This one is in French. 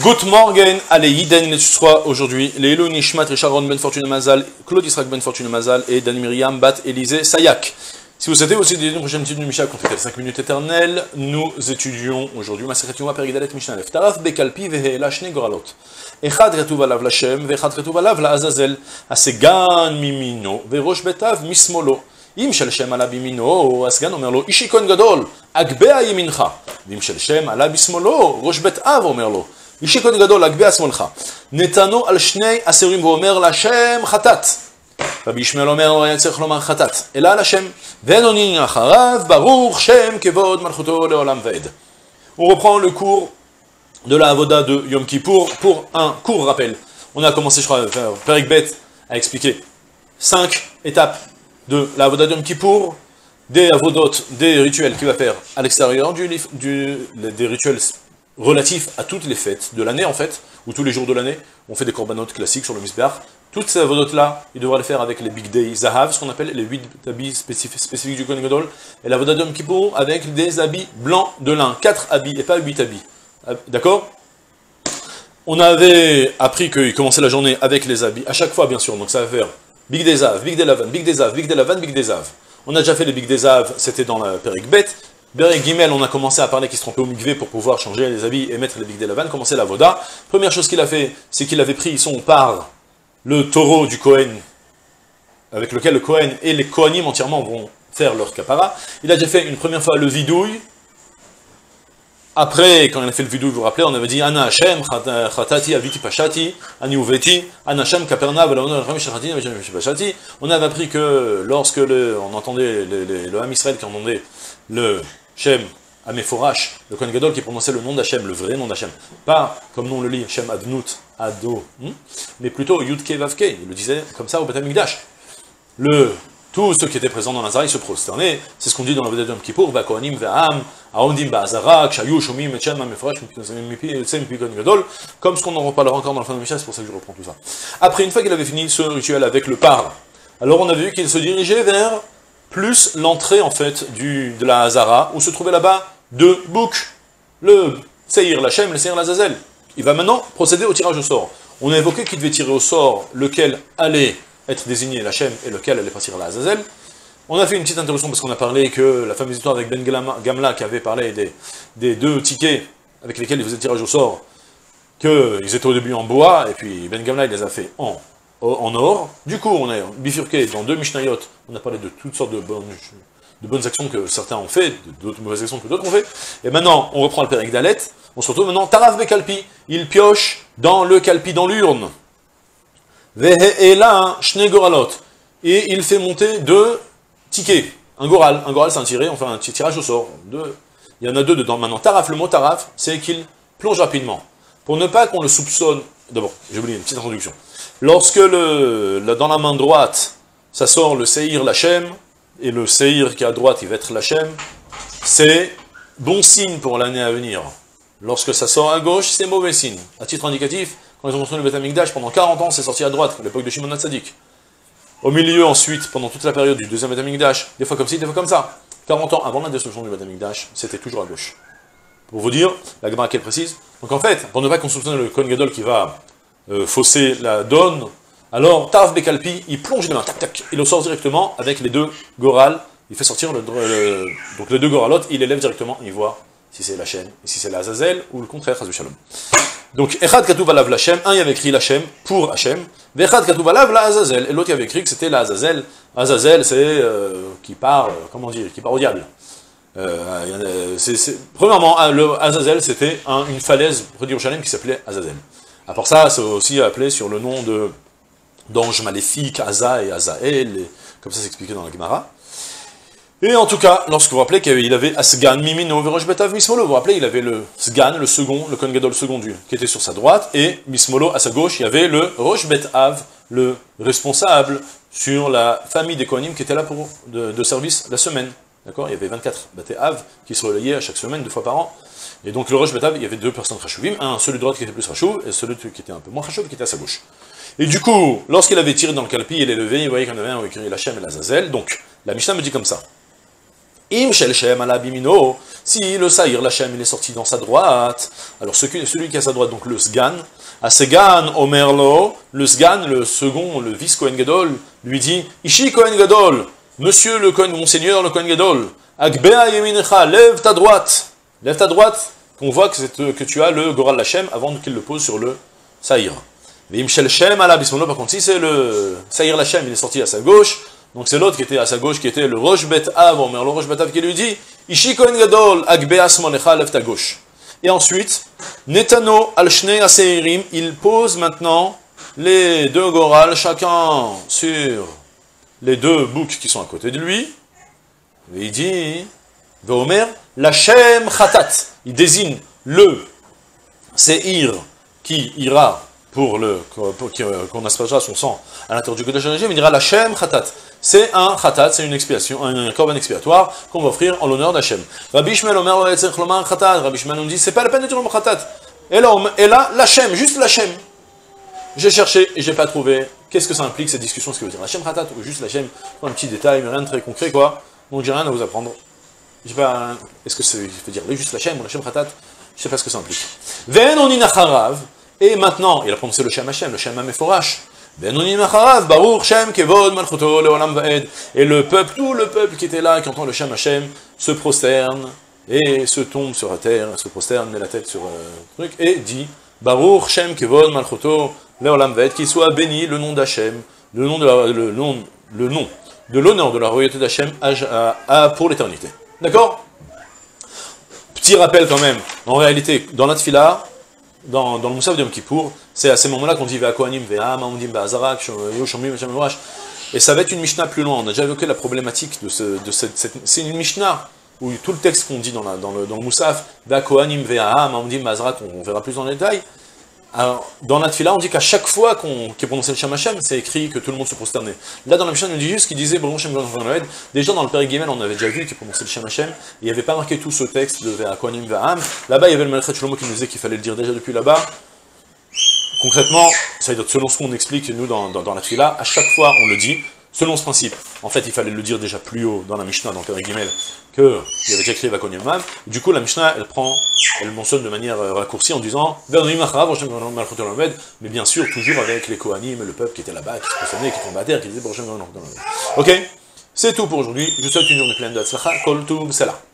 Good morning, allez, Yiden, les soir aujourd'hui, les Elou Nishmat, Richard Ron Ben Fortune Mazal, Claude Israq Ben Fortune Mazal et Dan Myriam Bat Élisée Sayak. Si vous souhaitez aussi une prochaine étude de Mishnah contre les 5 minutes éternelles, nous étudions aujourd'hui Masechet Yoma Peridalet Mishnah Lef. Taraf Bekalpi Veheela Shne Goralot. Echad Retuv Alav Lashem, Vechad Retuv Alav La'azazel, Asegan Mimino, Verosh Betav Mismolo. אם של שם עלה בימינו, הסגן אומר לו, אישי כהן גדול, אגביה ימינך. ואם של שם עלה בשמאלו, ראש בית אב אומר לו, אישי כהן גדול, אגביה שמאלך. נתנו על שני אסירים ואומר להשם חטאת. רבי ישמעאל אומר, לא היה צריך לומר חטאת, אלא על השם. ואין עונין אחריו, ברוך שם כבוד מלכותו לעולם ועד. On reprend le cours de la Avoda de Yom Kippour pour un court rappel. On a commencé, je crois, Perek Bet à expliquer 5 étapes de la Avoda de Yom Kippour, des avodot, des rituels qu'il va faire à l'extérieur des rituels relatifs à toutes les fêtes de l'année en fait, ou tous les jours de l'année, on fait des korbanot classiques sur le Mizbeach. Toutes ces avodot là, il devra les faire avec les Big Day Zahav, ce qu'on appelle les 8 habits spécifiques du Kohen Gadol, et la Avoda de Yom Kippour avec des habits blancs de lin, 4 habits et pas 8 habits. D'accord? On avait appris qu'il commençait la journée avec les habits, à chaque fois bien sûr, donc ça va faire Big Day Zav, Big Day Lavan, Big Day Zav, Big Day Lavan, Big Day Zav. On a déjà fait les Big Day Zav, c'était dans la Perek Bet. Perek Gimel, on a commencé à parler qu'il se trompait au mikvé pour pouvoir changer les habits et mettre les Big Day Lavan, commencer la Voda. Première chose qu'il a fait, c'est qu'il avait pris son par, le taureau du Kohen, avec lequel le Kohen et les Kohanim entièrement vont faire leur kapara. Il a déjà fait une première fois le vidouille. Après, quand on a fait le vidéo, vous vous rappelez, on avait dit Ana Hashem, Chatati, Aviti Pashati, Ani Uveti, Ana Hashem, Kaperna, Pashati. On avait appris que lorsque on entendait le Ham Israël qui entendait le Shem Ameforash, le Kohen Gadol qui prononçait le nom d'Hachem, le vrai nom d'Hachem, pas comme nous on le lit, Shem Adnut, Ado, mais plutôt Yudke Vavke, il le disait comme ça au Beth Amikdash. Tous ceux qui étaient présents dans Nazareth se prosternaient, c'est ce qu'on dit dans la Avoda de Yom Kippour, Kohanim ve'am, Aondim ba'azara, Kshayu shomim etchem ameforash mipi Kohen Gadol, comme ce qu'on en reparlera encore dans la fin de Mishnah, c'est pour ça que je reprends tout ça. Après, une fois qu'il avait fini ce rituel avec le par, alors on avait vu qu'il se dirigeait vers plus l'entrée en fait de la Hazara, où se trouvait là-bas 2 boucs, le Seir Lachem, le Seir Lazazel. Il va maintenant procéder au tirage au sort. On a évoqué qu'il devait tirer au sort lequel allait être désigné l'Hachem et lequel allait partir à la Azazel. On a fait une petite introduction parce qu'on a parlé que la fameuse histoire avec Ben Gamla qui avait parlé des 2 tickets avec lesquels il faisait le tirage au sort, qu'ils étaient au début en bois, et puis Ben Gamla il les a fait en or. Du coup, on a bifurqué dans 2 Mishnayot, on a parlé de toutes sortes de bonnes actions que certains ont fait, d'autres mauvaises actions que d'autres ont fait. Et maintenant, on reprend le Perek Dalet, on se retrouve maintenant, Taraf Bekalpi, il pioche dans le Kalpi, dans l'urne. Veheela Shne Goralot. Et il fait monter 2 tickets. Un goral c'est un tiré, enfin un tirage au sort. Il y en a 2 dedans. Maintenant, taraf, le mot taraf, c'est qu'il plonge rapidement. Pour ne pas qu'on le soupçonne. D'abord, j'ai oublié une petite introduction. Lorsque dans la main droite, ça sort le Seir Lachem, et le Seir qui est à droite, il va être Lachem, c'est bon signe pour l'année à venir. Lorsque ça sort à gauche, c'est mauvais signe. À titre indicatif, quand ils ont construit le Beth Amikdash, pendant 40 ans, c'est sorti à droite, à l'époque de Shimon HaTzadik. Au milieu, ensuite, pendant toute la période du deuxième Beth Amikdash, des fois comme ci, des fois comme ça. 40 ans avant la destruction du Beth Amikdash, c'était toujours à gauche. Pour vous dire, la Gemara qu'elle précise. Donc en fait, pour ne pas qu'on soupçonne le Kohen Gadol qui va fausser la donne, alors Taraf Bekalpi, il plonge les mains, tac tac, il le sort directement avec les 2 gorales, il fait sortir donc les 2 goralotes, il élève directement, il voit si c'est la chaîne, et si c'est la Azazel, ou le contraire, Chazou Shalom. Donc, Echad Katuv Alav Lachem, un il avait écrit Lachem pour Hachem, Vechad Katuv Alav la Azazel, et l'autre il avait écrit que c'était la Azazel. Azazel, c'est qui part, comment dire, qui part au diable. Premièrement, le Azazel, c'était une falaise près d'Yerushalayim qui s'appelait Azazel. À part ça, c'est aussi appelé sur le nom d'ange maléfique, Aza et Azael, comme ça c'est expliqué dans la Gemara. Et en tout cas, lorsque vous vous rappelez qu'il avait Asgan, Mimino, Verosh Betav, Mismolo, vous vous rappelez, il avait le Sgan, le second, le Kohen Gadol second qui était sur sa droite, et Mismolo, à sa gauche, il y avait le Rosh Betav, le responsable sur la famille des Kohanim qui était là pour de service la semaine. D'accord? Il y avait 24 Bate-Av qui se relayaient à chaque semaine, 2 fois par an. Et donc le Rosh Betav, il y avait 2 personnes Chashuvim, celui de droite qui était plus Chashuv, et celui qui était un peu moins Chashuv qui était à sa gauche. Et du coup, lorsqu'il avait tiré dans le Kalpi, il est levé, il voyait qu'il y en avait un où il écrit l'Hachem et l'Azazel. Donc, la Mishnah me dit comme ça. Im shel shem ala bimino, si le Saïr Lachem il est sorti dans sa droite, alors celui qui a sa droite, donc le Sgan, à Sgan Omerlo, le Sgan, le second, le vice Kohen Gadol, lui dit, Ishi Kohen Gadol, monsieur le Kohen, monseigneur le Kohen Gadol, Agbea Yeminecha, lève ta droite, qu'on voit que tu as le Goral Lachem avant qu'il le pose sur le Saïr. Im shel shem ala bismillah, par contre, si c'est le Saïr Lachem, il est sorti à sa gauche, donc c'est l'autre qui était à sa gauche, qui était le Rosh Bet Av, le Rosh Bet Av qui lui dit, Ishi Kohen Gadol, Agbea Smolecha, lève ta gauche. Et ensuite, Netano al Shnei Aseirim, il pose maintenant les deux Goral, chacun sur les deux boucs qui sont à côté de lui. Et il dit, Veomer, Lachem Khatat, il désigne le Seir qui ira pour qu'on aspergera son sang à l'intérieur du Kodesh HaKodashim, il dira Lachem Khatat. C'est un Khatat, c'est une expiation, un korban expiatoire qu'on va offrir en l'honneur d'Hachem. Rabbi Ishmael Omer Khatat, Rabbi Ishmael nous dit, c'est pas la peine de dire le Khatat. Et là, Lachem, juste Lachem. J'ai cherché et j'ai pas trouvé. Qu'est-ce que ça implique cette discussion, ce que veut dire Lachem Khatat ou juste Lachem, un petit détail, mais rien de très concret quoi. Donc j'ai rien à vous apprendre. Je sais pas, est-ce que ça veut dire juste Lachem ou Lachem Khatat? Je sais pas ce que ça implique. Ven onin acharav. Et maintenant, il a prononcé le Shem Hashem, le Shem Hameforash. Ven onin acharav, baruch Shem kevod malchuto leolam vaed. Et le peuple, tout le peuple qui était là, qui entend le Shem Hashem, se prosterne et se tombe sur la terre, se prosterne, met la tête sur le truc, et dit baruch Shem kevod malchuto leolam vaed, qu'il soit béni le nom d'Hachem, le nom de l'honneur de la royauté d'Hachem pour l'éternité. D'accord? Petit rappel quand même, en réalité, dans la Tfila, dans le Moussaf de Yom Kippour, c'est à ces moments-là qu'on dit Ve'akohanim ve'am, on dit Be'azarak, Yoshomim, Ve'shamivrash, et ça va être une Mishnah plus loin. On a déjà évoqué la problématique de cette c'est une Mishnah où tout le texte qu'on dit dans le Moussaf, Ve'akohanim ve'am, on dit Be'azarak, on verra plus dans le détail. Alors, dans la Tfila, on dit qu'à chaque fois qu'il est prononcé le Shem Hashem, c'est écrit que tout le monde se prosternait. Là, dans la Mishnah, on dit juste qu'il disait Baruch Shem Gadol Vaed. Déjà, dans le Père Gimel, on avait déjà vu qu'il prononçait le Shem Hashem. Il n'y avait pas marqué tout ce texte de Ve'akohanim ve'am. Là-bas, il y avait le Melchet Shlomo qui nous disait qu'il fallait le dire déjà depuis là-bas. Concrètement, ça veut dire selon ce qu'on explique, nous, dans la Tfila, à chaque fois, on le dit, selon ce principe. En fait, il fallait le dire déjà plus haut dans la Mishnah, dans le Père Gimel, qu'il y avait déjà écrit Ve'akohanim ve'am. Du coup, la Mishnah, elle mentionne de manière raccourcie en disant mais bien sûr, toujours avec les Kohanim et le peuple qui était là-bas, qui se prosternait, qui tombait à terre, qui disait Ok, c'est tout pour aujourd'hui. Je vous souhaite une journée pleine de Hatzlacha, Kol Tuv Selah.